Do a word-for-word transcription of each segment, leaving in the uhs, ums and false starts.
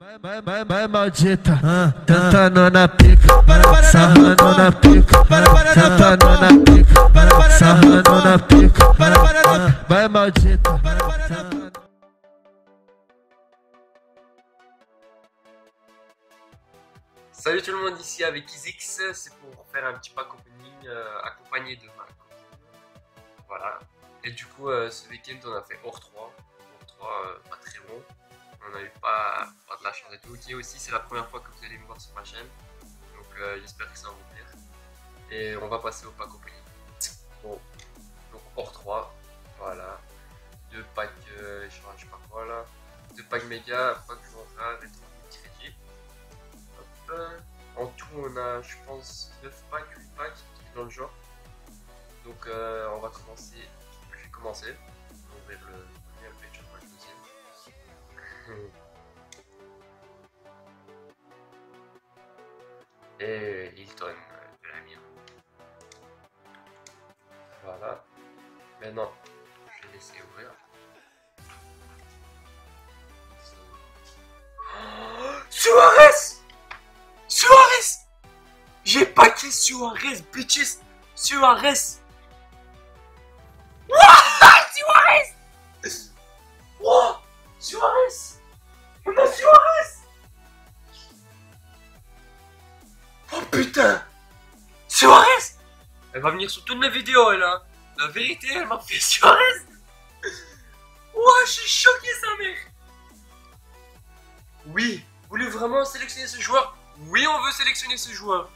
Vai, vai, vai, maldita, tentando na pica, sarrando na pica, tentando na pica, sarrando na pica, vai, maldita. Salut tout le monde, ici avec Izix, c'est pour faire un petit pack opening euh, accompagné de ma copine. Voilà. Et du coup, euh, ce week-end on a fait hors trois. hors trois, euh, pas très bon. On n'a eu pas, pas de la chance et tout. Et aussi, c'est la première fois que vous allez me voir sur ma chaîne. Donc euh, j'espère que ça va vous plaire. Et on va passer au pack opening. Bon, donc hors trois, voilà. Deux packs, euh, je sais pas quoi là. Deux packs méga, pack joueur rare et trois crédits. En tout, on a, je pense, neuf packs, huit packs dans le genre. Donc, euh, on va commencer. Je vais commencer. On va ouvrir le premier, après je vois le deuxième. Et Hilton de la mienne. Voilà. Maintenant, je vais laisser ouvrir. Oh, Suarez! Suarez! J'ai packé Suarez, bitches! Suarez! Wouah! Suarez! Wow! Suarez! On a Suarez! Oh putain! Suarez! Elle va venir sur toutes mes vidéos, elle, hein! La vérité, elle m'a fait Suarez! Ouah, je suis choqué, sa mère! Oui! Vous voulez vraiment sélectionner ce joueur? Oui, on veut sélectionner ce joueur.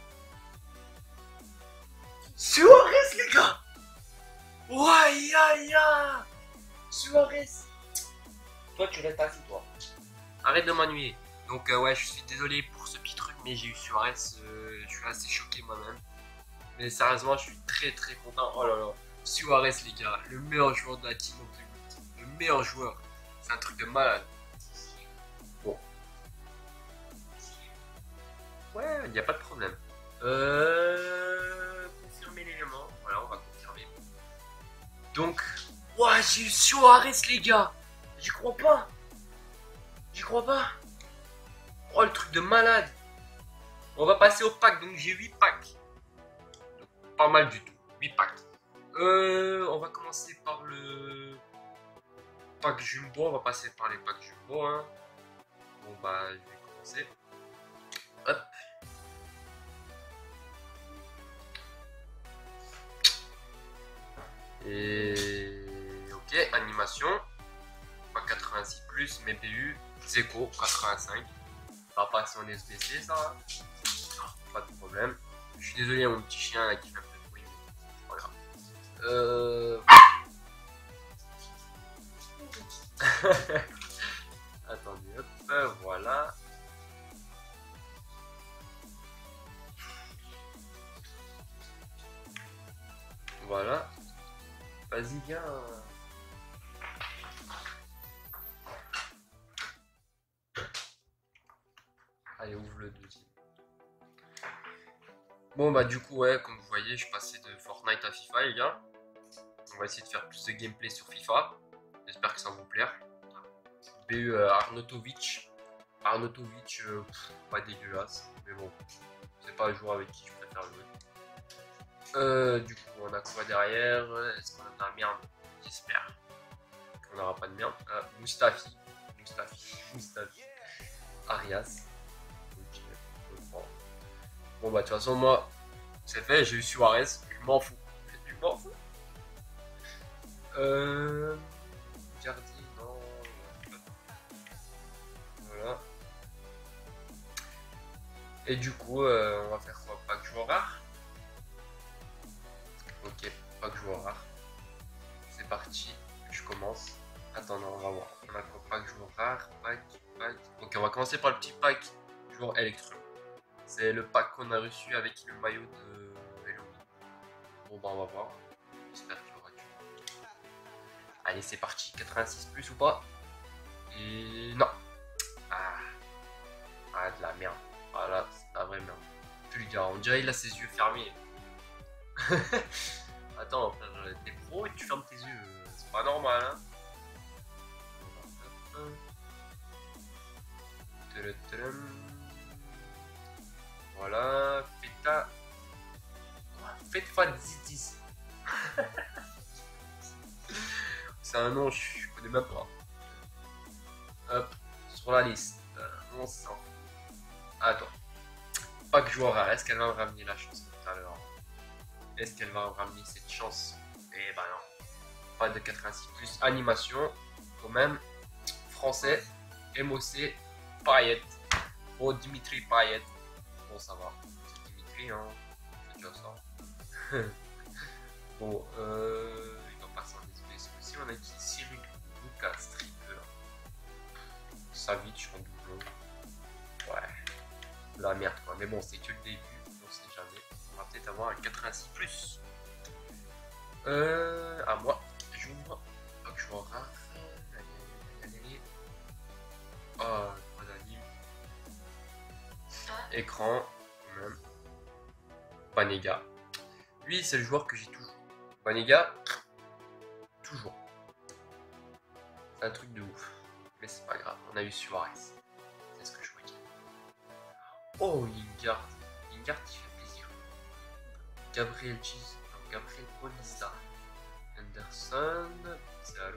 Suarez, les gars. Ouais, ya, ya. Suarez. Toi, tu restes assis, toi. Arrête de m'ennuyer. Donc, euh, ouais, je suis désolé pour ce petit truc, mais j'ai eu Suarez. Euh, je suis assez choqué moi-même. Mais sérieusement, je suis très très content. Oh là là. Suarez, les gars. Le meilleur joueur de la team. Le meilleur joueur. C'est un truc de malade. Bon. Ouais, il n'y a pas de problème. Euh... Confirmer l'élément. Voilà, on va confirmer. Donc, ouah, j'ai eu Suarez, les gars. J'y crois pas. J'y crois pas. Oh, le truc de malade. On va passer au pack. Donc, j'ai huit packs. Donc, pas mal du tout. huit packs. Euh, on va commencer par le pack Jumbo. On va passer par les packs Jumbo. Hein. Bon, bah, je vais commencer. Hop. Et ok, animation, pas quatre-vingt-six plus, mais B U, Zeko quatre-vingt-cinq. Ça va passer en S B C, ça va. Pas de problème. Je suis désolé, mon petit chien là qui fait un peu de bruit, mais c'est pas grave. Euh... Attendez, hop, voilà. Voilà. Vas-y, viens. Allez, ouvre le deuxième. Bon, bah, du coup, ouais, comme vous voyez, je passais de Fortnite à FIFA, les gars. On va essayer de faire plus de gameplay sur FIFA. J'espère que ça va vous plaire. B U euh, Arnautovic. Arnautovic, euh, pff, pas dégueulasse. Mais bon, c'est pas un joueur avec qui je préfère jouer. Euh, du coup, on a quoi derrière? Est-ce qu'on a de la merde? J'espère qu'on n'aura pas de merde. Ah, Mustafi. Mustafi. Mustafi. Arias. Ok, je prends. Bon, bah, de toute façon, moi, c'est fait. J'ai eu Suarez. Je m'en fous. Je m'en fous. Euh. Jardy, non. Voilà. Et du coup, euh, on va faire quoi? Pack joueur rare? Ok, pack joueur rare. C'est parti, je commence. Attends, non, on va voir. On a quoi? Pack joueur rare, pack, pack. Ok, on va commencer par le petit pack joueur Electrum. C'est le pack qu'on a reçu avec le maillot de Halloween. Bon, bah, on va voir. J'espère qu'il y aura du. Allez, c'est parti. quatre-vingt-six plus ou pas? Et non. Ah, ah de la merde. Voilà, c'est de la vraie merde. Plus le gars, on dirait qu'il a ses yeux fermés. Attends, frère, t'es pro et tu fermes tes yeux, c'est pas normal, hein. De Voilà, Feta. Feta Zitis. C'est un nom, je connais même pas. Hop, sur la liste. Euh, on s'en fout. Attends. Pas que joueur rare. Est-ce qu'elle va me ramener la chance tout à l'heure? Est-ce qu'elle va me ramener cette chance? Eh ben non. Pas de quatre-vingt-six plus. Animation. Quand même. Français. M O C. Payet. Oh, Dimitri Payet. Bon, ça va. C'est Dimitri, hein. C'est déjà ça. Bon, euh. Il va passer en S B C aussi. On a qui? Cyril Lucas, Stripper. Savic en doublon. Ouais. La merde quoi. Mais bon, c'est que le début. On sait jamais. On va peut-être avoir un quatre-vingt-six plus. Euh. À moi. Je vois. Donc, je vois rare. Oh, pas d'anime. Écran, quand même. Banega. Lui, c'est le joueur que j'ai toujours. Banega, toujours. C'est un truc de ouf. Mais c'est pas grave, on a eu Suarez. C'est ce que je voulais dire. Oh, Lingard. Lingard, il fait plaisir. Gabriel Cheese. Gabriel Polisa. Anderson. Zalo.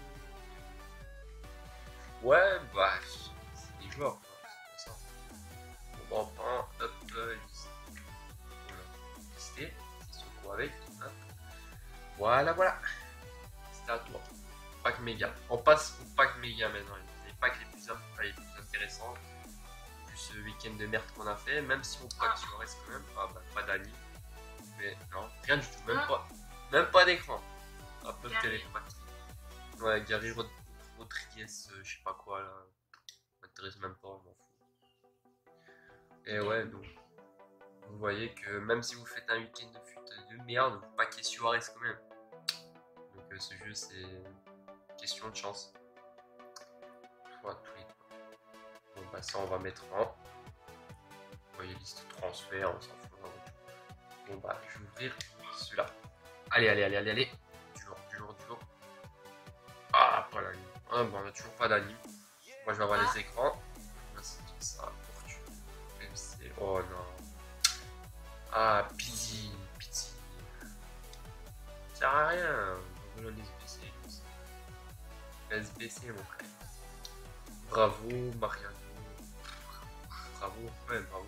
Ouais, bah, c'est des joueurs, c'est ça. Bon, bah, enfin, hop, euh, lister, c'est ce qu'on avec. Hop. Voilà, voilà. C'est à toi. Pack méga. On passe au pack méga maintenant. Les packs les plus, les plus intéressants. Plus ce week-end de merde qu'on a fait, même si on pack sur reste quand même. Ah, bah, pas d'Ali. Mais non, rien du tout. Même pas, même pas d'écran. Hop, le téléphone. Ouais, Gary Rod. Rodriguez, euh, je sais pas quoi là, m'intéresse même pas, on m'en fout. Et ouais, donc vous voyez que même si vous faites un week-end de fut de merde, vous paquez Suarez quand même. Donc euh, ce jeu c'est question de chance. Soit tous les deux. Bon bah ça on va mettre en. Vous voyez liste transfert, on s'en fout. Bon bah je vais ouvrir celui-là. Allez, allez, allez, allez, allez. Du lourd, du lourd, du lourd. Ah, pas la ligne. Ah bon, on n'a toujours pas d'anime. Moi je vais avoir les écrans. C'est tout ça pour tu. M C. Oh non. Ah, Pizzi. Pizzi. Ça sert à rien. On va les S B C. S B C mon frère. Bravo Mariano. Bravo. Ouais, bravo.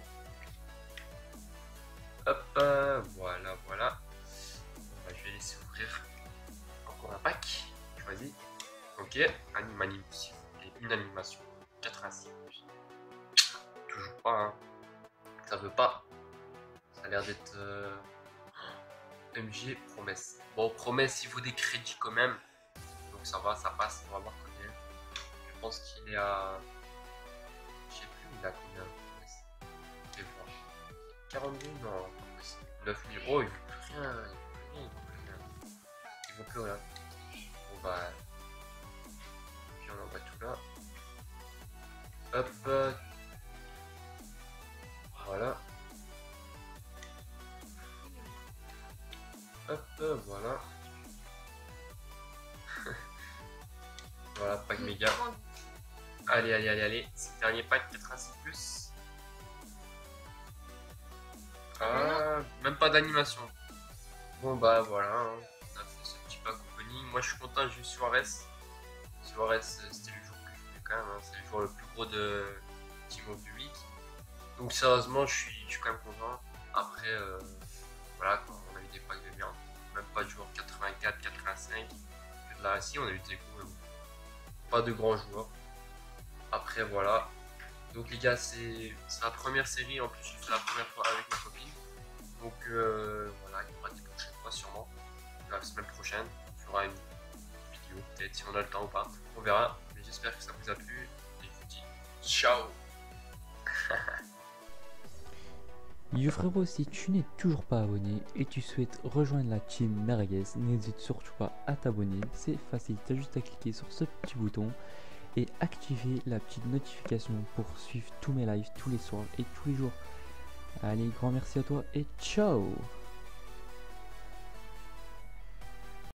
Hop, euh, voilà, voilà. Bon, bah, je vais laisser ouvrir encore un pack. Choisis. Ok, anime, anime, s'il vous plaît, une animation, quatre-vingt-six. Toujours pas, hein. Ça veut pas. Ça a l'air d'être euh... M G promesse. Bon, promesse, il faut des crédits quand même. Donc ça va, ça passe, on va voir combien. Je pense qu'il est à. Je sais plus, il a combien. Je vais voir. quarante-deux, non, neuf mille. Oh, il veut plus rien. Il veut plus rien. Il veut plus rien. Bon bah. On envoie tout là. Hop. Voilà. Hop, voilà. Voilà, pack méga. Allez, allez, allez, allez. C'est le dernier pack quatre-vingt-six plus. Ah, même pas d'animation. Bon bah voilà, hein. On a fait ce petit pack opening. Moi je suis content, j'ai eu Suarez. Suarez, c'était le jour que je voulais quand même, hein. C'est le jour le plus gros de Team of the Week. Donc sérieusement, je suis, je suis quand même content. Après, euh, voilà, quoi, on a eu des packs de merde. Même pas de joueurs quatre-vingt-quatre, quatre-vingt-cinq. Là, si, on a eu des coups, mais pas de grands joueurs. Après, voilà. Donc les gars, c'est la première série. En plus, je fais la première fois avec ma copine. Donc euh, voilà, il y aura des prochaines fois sûrement. La semaine prochaine, on fera une vidéo, peut-être si on a le temps ou pas. On verra. Mais j'espère que ça vous a plu. Et je vous dis ciao. Yo frérot, si tu n'es toujours pas abonné et tu souhaites rejoindre la team Merguez, n'hésite surtout pas à t'abonner, c'est facile, tu as juste à cliquer sur ce petit bouton et activer la petite notification pour suivre tous mes lives tous les soirs et tous les jours. Allez, grand merci à toi et ciao.